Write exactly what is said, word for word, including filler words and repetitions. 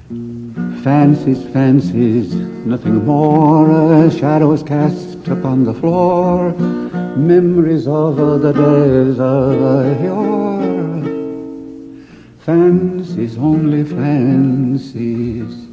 Fancies, fancies, nothing more, shadows cast upon the floor, memories of the days of yore. Fancies, only fancies,